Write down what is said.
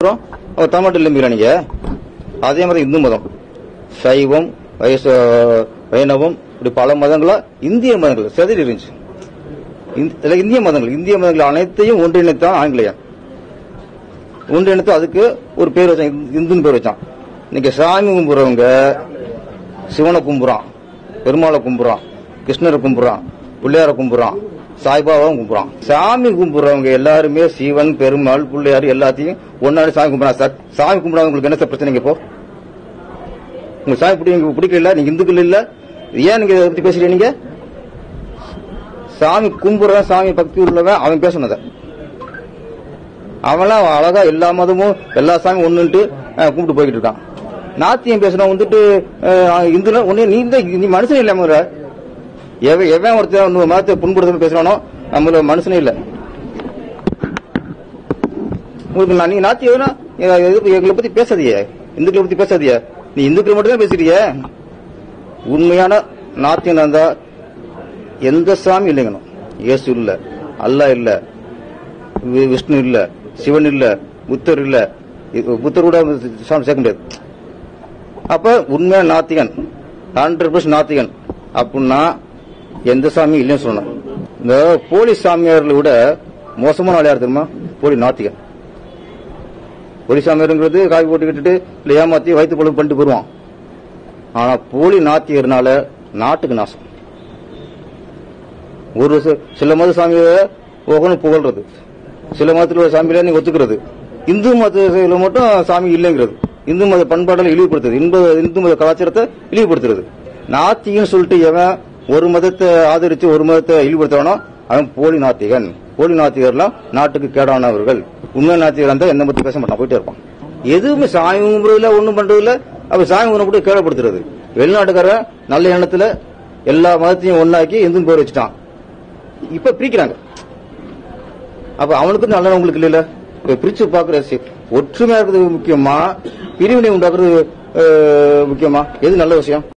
அப்புறம் தமிழ்நாட்டில் இல்லைங்களா நீங்க? அதே மாதிரி இந்து மதம், சைவம், வைணவம், இப்படி பல மதங்களா இந்திய மதங்கள் செதறி இருந்துச்சு. இந்திய மதங்கள் அனைத்தையும் ஒன்றிணைத்தான் ஆங்கிலேயன். ஒன்றிணைத்து அதுக்கு ஒரு பேர் வச்சான், இந்துன்னு பேர் வச்சான். இன்னைக்கு சாமி கும்பிடுறவங்க சிவனை கும்பிடுறான், பெருமாளை கும்பிடுறான், கிருஷ்ணரை கும்பிடுறான், பிள்ளையார கும்பிடுறான், சாய்பாபாவும் கும்பிடுறான். சாமி கும்பிடுறவங்க எல்லாருமே சிவன், பெருமாள், பிள்ளையார் எல்லாத்தையும் ஒன்னாடி சாமி கும்பிடுறான். சாமி கும்பிடாதவங்களுக்கு என்ன சார் பிரச்சனைங்க? இப்போ உங்க சாமி பிடிக்கல, நீங்க இந்துக்கள் இல்ல, ஏன் நீங்க இதை பத்தி பேசுறீங்க? நீங்க சாமி கும்பிடுறவன், சாமி பக்தி உள்ளவன் அவன் பேசணும். அவன்லாம் அழகா எல்லா மதமும் எல்லா சாமியும் ஒண்ணுட்டு கும்பிட்டு போய்கிட்டு இருக்கான். நாத்தியம் பேசணும் வந்துட்டு இந்துல ஒண்ணு நீ மனுஷனே இல்லாம எவன் ஒருத்தர் மதத்தை புண்படுத்த பேசுறானோ நம்மள மனுஷனே இல்ல. உங்களுக்கு நீ நாத்தியம் எங்களை பத்தி பேசாதியே, இந்துக்களை பத்தி பேசாதியே, நீ இந்துக்களை மட்டும் தான் பேசுறிய. உண்மையான நாத்தியம் இருந்தா எந்த சாமி இல்லைங்கணும். இயேசு இல்ல, அல்லா இல்ல, விஷ்ணு இல்ல, சிவன் இல்ல, புத்தர் இல்ல, புத்தர் கூட சாமி சேர்க்க முடியாது. அப்ப உண்மையான நாத்திகன் 100% நாத்திகன் அப்படின்னா எந்த சாமி இல்லைன்னு சொல்லணும். இந்த போலி சாமியார்களை விட மோசமான ஆள் யார் தெரியுமா? போலி நாத்திகன். போலி சாமியாருங்கிறது காய் போட்டுக்கிட்டு இல்ல ஏமாத்தி வயிற்று பொழுது பண்ணிட்டு போடுவான். ஆனா போலி நாத்திகர்னால நாட்டுக்கு நாசம். ஒரு சில மத சாமியை புகழ்றது, சில மதத்தில் சாமியில நீங்க ஒத்துக்கிறது, இந்து மதத்தில் மட்டும் சாமி இல்லைங்கிறது, இந்து மத பண்பாடுகளை இழிவுபடுத்துறது, இந்து மத கலாச்சாரத்தை இழிவுபடுத்துறது. நாத்திகன் சொல்லிட்டு எவன் ஒரு மதத்தை ஆதரிச்சு ஒரு மதத்தை இழிவுபடுத்தவனோ அவன் போலி நாத்திகன். போலி நாத்திகர்லாம் நாட்டுக்கு கேடானவர்கள். உண்மை நாத்திகர் இருந்தா எந்த மதத்தை பேச மாட்டான், போயிட்டே இருப்பான். எதுவுமே சாமி கும்பிடுறதுல ஒண்ணும் பண்றதுல அப்ப சாமி கும்பிட கூட கேடப்படுத்துறது. வெளிநாட்டுக்காரன் நல்ல எண்ணத்துல எல்லா மதத்தையும் ஒன்னாக்கி இந்து பேர் வச்சுட்டான். இப்ப பிரிக்கிறாங்க. அப்ப அவனுக்கு நல்ல உங்களுக்கு இல்ல. பிரிச்சு பாக்குற ஒற்றுமையா இருக்கிறது முக்கியமா, பிரிவினை உண்டாக்குறது முக்கியமா? எது நல்ல விஷயம்?